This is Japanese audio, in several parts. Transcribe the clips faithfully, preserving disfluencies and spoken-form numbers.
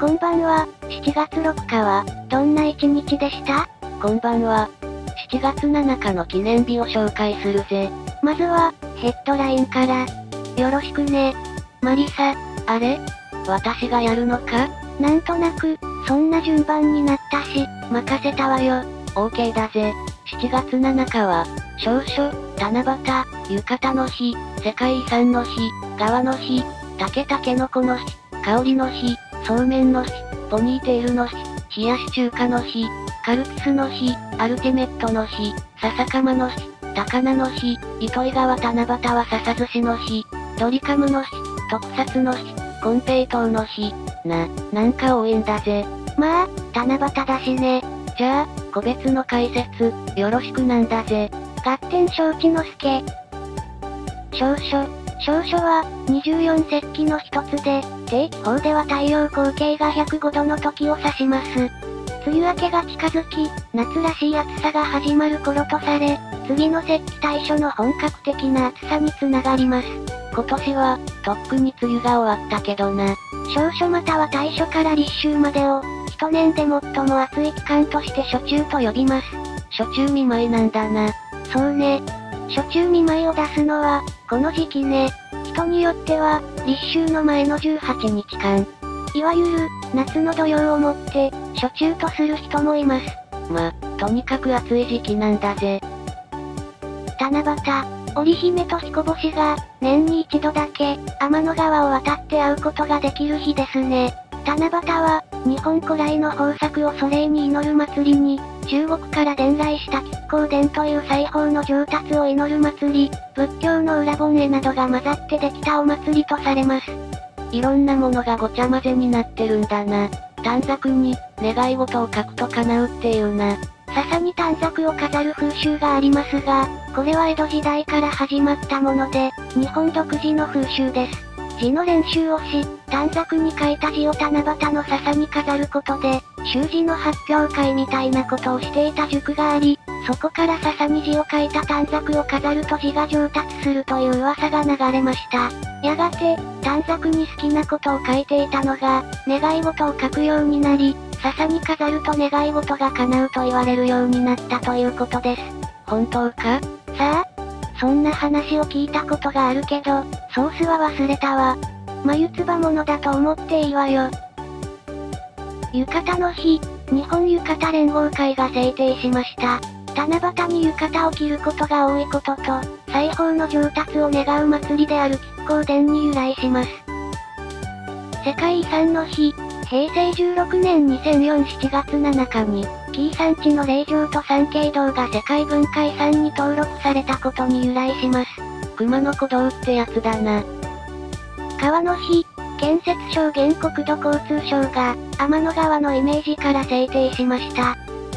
こんばんは。しちがつろっかは、どんな一日でした？ こんばんは。しちがつなのかの記念日を紹介するぜ。 まずは、ヘッドラインから。よろしくね。マリサ。 あれ？私がやるのか？ なんとなく、そんな順番になったし、任せたわよ。 オーケーだぜ。しちがつなのかは、詔書、七夕、浴衣の日、世界遺産の日、川の日、竹たけのこの日、香りの日、そうめんの日、ポニーテールの日、冷やし中華の日、カルピスの日、アルティメットの日、笹かまの日、高菜の日、糸魚川七夕は笹寿司の日、ドリカムの日、特撮の日、コンペイトーの日、な、なんか多いんだぜ。 まあ、七夕だしね。 じゃあ、個別の解説、よろしくなんだぜ。 ガッテン承知の助。詔書。詔書は、にじゅうよん節気の一つで、定期法では太陽光景がひゃくごどの時を指します。梅雨明けが近づき、夏らしい暑さが始まる頃とされ、次の節気対処の本格的な暑さにつながります。 今年は、とっくに梅雨が終わったけどな。 詔書または大暑から立秋までを、一年で最も暑い期間として暑中と呼びます。 暑中見舞いなんだな。 そうね。暑中見舞いを出すのは、この時期ね。人によっては、立秋の前のじゅうはちにちかん。いわゆる、夏の土用をもって、暑中とする人もいます。 ま、とにかく暑い時期なんだぜ。 七夕、織姫と彦星が、年に一度だけ、天の川を渡って会うことができる日ですね。七夕は、日本古来の豊作を祖霊に祈る祭りに、中国から伝来した亀甲伝という裁縫の上達を祈る祭り、仏教の裏本絵などが混ざってできたお祭りとされます。 いろんなものがごちゃ混ぜになってるんだな。短冊に、願い事を書くと叶うっていうな。 笹に短冊を飾る風習がありますが、これは江戸時代から始まったもので、日本独自の風習です。字の練習をし、短冊に書いた字を七夕の笹に飾ることで、習字の発表会みたいなことをしていた塾があり、そこから笹に字を書いた短冊を飾ると字が上達するという噂が流れました。やがて、短冊に好きなことを書いていたのが、願い事を書くようになり、笹に飾ると願い事が叶うと言われるようになったということです。 本当か？ さあ、そんな話を聞いたことがあるけど、ソースは忘れたわ。眉唾物だと思っていいわよ。浴衣の日、日本浴衣連合会が制定しました。七夕に浴衣を着ることが多いことと、裁縫の上達を願う祭りである亀甲伝に由来します。世界遺産の日、へいせいじゅうろくねんにせんよんしちがつなのかに、紀伊山地の霊場と参詣道が世界文化遺産に登録されたことに由来します。 熊野古道ってやつだな。 川の日、建設省原国土交通省が、天の川のイメージから制定しました。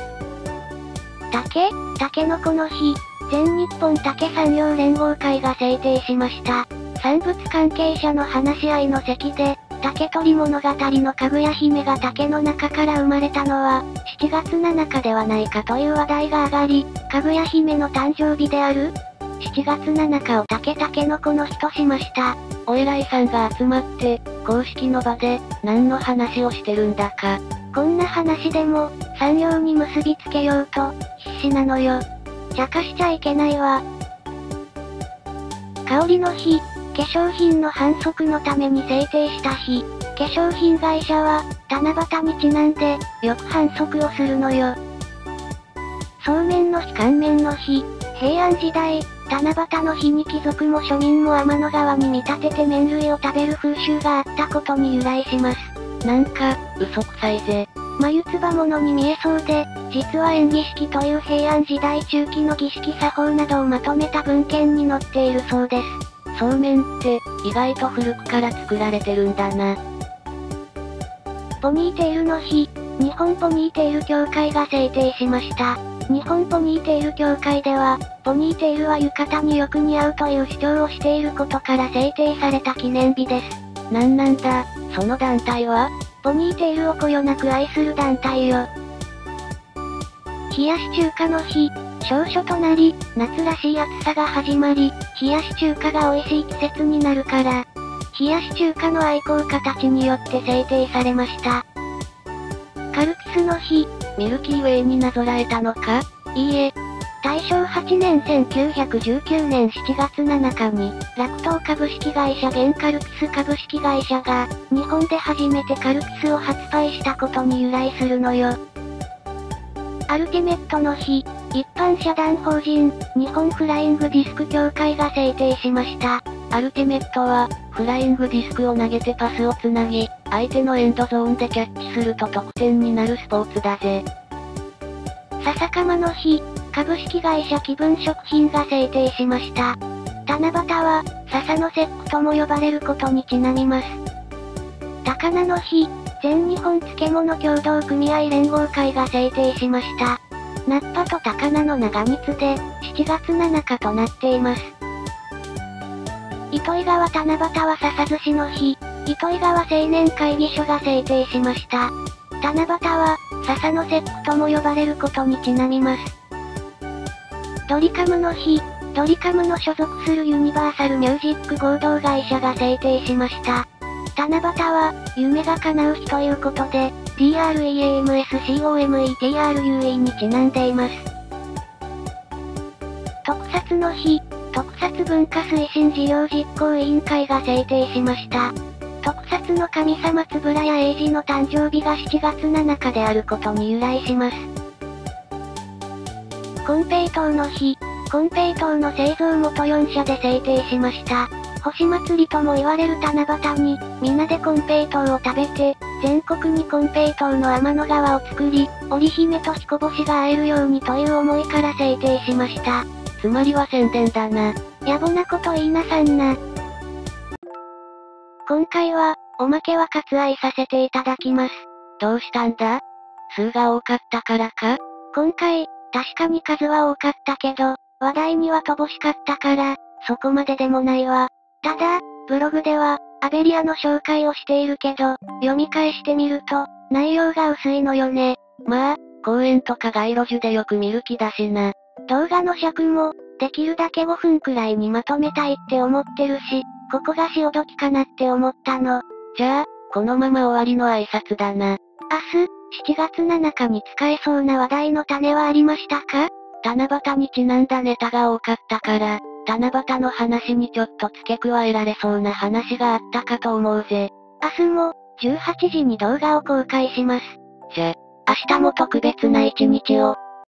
竹、タケノコの日、全日本竹産業連合会が制定しました。産物関係者の話し合いの席で、竹取物語のかぐや姫が竹の中から生まれたのは、しちがつなのかではないかという話題が上がり、かぐや姫の誕生日であるしちがつなのかを竹タケノコの日としました。 お偉いさんが集まって、公式の場で、何の話をしてるんだか。 こんな話でも、産業に結びつけようと、必死なのよ。茶化しちゃいけないわ。香りの日、化粧品の販促のために制定した日。化粧品会社は、七夕にちなんで、よく販促をするのよ。そうめんの日乾麺の日、平安時代、七夕の日に貴族も庶民も天の川に見立てて麺類を食べる風習があったことに由来します。 なんか、嘘くさいぜ。 眉唾物に見えそうで、実は縁起式という平安時代中期の儀式作法などをまとめた文献に載っているそうです。 そうめんって、意外と古くから作られてるんだな。 ポニーテールの日、日本ポニーテール協会が制定しました。日本ポニーテール協会では、ポニーテールは浴衣によく似合うという主張をしていることから制定された記念日です。 なんなんだ、その団体は？ ポニーテールをこよなく愛する団体よ。冷やし中華の日、小暑となり、夏らしい暑さが始まり、冷やし中華が美味しい季節になるから、冷やし中華の愛好家たちによって制定されました。 カルピスの日。 ミルキーウェイになぞらえたのか？ いいえ。大正はちねんせんきゅうひゃくじゅうきゅうねんしちがつなのかに、楽東株式会社現カルピス株式会社が、日本で初めてカルピスを発売したことに由来するのよ。アルティメットの日。一般社団法人、日本フライングディスク協会が制定しました。 アルティメットは、フライングディスクを投げてパスをつなぎ、相手のエンドゾーンでキャッチすると得点になるスポーツだぜ。 笹かまの日。株式会社気分食品が制定しました。七夕は、笹の節句とも呼ばれることにちなみます。高菜の日。全日本漬物協同組合連合会が制定しました。菜っぱと高菜の長蜜で、しちがつなのかとなっています。糸魚川七夕は笹寿司の日。糸魚川青年会議所が制定しました。七夕は、笹の節句とも呼ばれることにちなみます。ドリカムの日。ドリカムの所属するユニバーサルミュージック合同会社が制定しました。七夕は、夢が叶う日ということで、TREAMSCOMETRUE にちなんでいます。特撮の日。特撮文化推進事業実行委員会が制定しました。特撮の神様円谷英二の誕生日がしちがつなのかであることに由来します。金平糖の日。金平糖の製造元よんしゃで制定しました。星祭りとも言われる七夕に、皆で金平糖を食べて、全国に金平糖の天の川を作り、織姫と彦星が会えるようにという思いから制定しました。 つまりは宣伝だな。 野暮なこと言いなさんな。今回は、おまけは割愛させていただきます。 どうしたんだ？数が多かったからか？ 今回、確かに数は多かったけど、話題には乏しかったから、そこまででもないわ。ただ、ブログでは、アベリアの紹介をしているけど、読み返してみると、内容が薄いのよね。 まあ、公園とか街路樹でよく見る気だしな。 動画の尺も、できるだけごふんくらいにまとめたいって思ってるし、ここが潮時かなって思ったの。 じゃあ、このまま終わりの挨拶だな。 明日、しちがつなのかに使えそうな話題の種はありましたか？ 七夕にちなんだネタが多かったから、七夕の話にちょっと付け加えられそうな話があったかと思うぜ。 明日も、じゅうはちじに動画を公開します。 じゃ、明日も特別な一日を。